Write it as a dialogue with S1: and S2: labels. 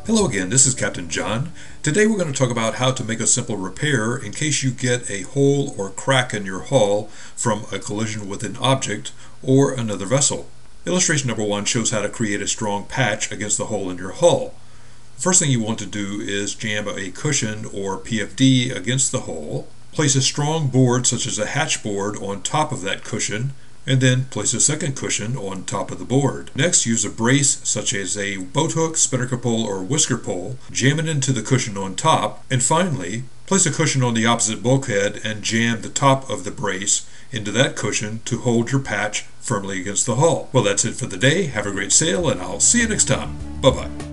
S1: Hello again, this is Captain John. Today we're going to talk about how to make a simple repair in case you get a hole or crack in your hull from a collision with an object or another vessel. Illustration number 1 shows how to create a strong patch against the hole in your hull. The first thing you want to do is jam a cushion or PFD against the hole. Place a strong board such as a hatch board on top of that cushion, and then place a second cushion on top of the board. Next, use a brace such as a boat hook, spinnaker pole, or whisker pole. Jam it into the cushion on top, and finally, place a cushion on the opposite bulkhead and jam the top of the brace into that cushion to hold your patch firmly against the hull. Well, that's it for the day. Have a great sail, and I'll see you next time. Bye-bye.